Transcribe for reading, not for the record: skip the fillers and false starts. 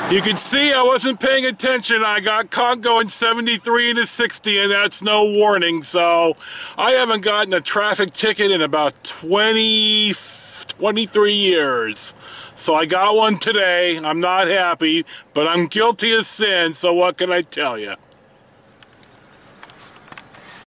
You can see I wasn't paying attention. I got caught going 73 into 60, and that's no warning. So I haven't gotten a traffic ticket in about 23 years. So I got one today. I'm not happy, but I'm guilty of sin, so what can I tell you?